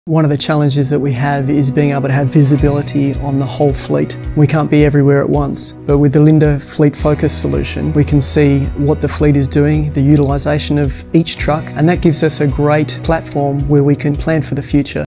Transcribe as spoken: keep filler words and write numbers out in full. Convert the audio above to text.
One of the challenges that we have is being able to have visibility on the whole fleet. We can't be everywhere at once, but with the Linde Fleet Focus solution, we can see what the fleet is doing, the utilisation of each truck, and that gives us a great platform where we can plan for the future.